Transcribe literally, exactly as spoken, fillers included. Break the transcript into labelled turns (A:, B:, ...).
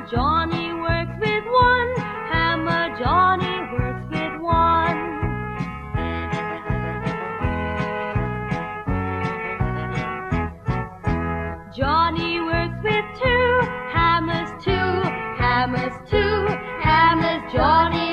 A: Johnny works with one hammer. Johnny works with one. Johnny works with two hammers. Two hammers. Two hammers. Johnny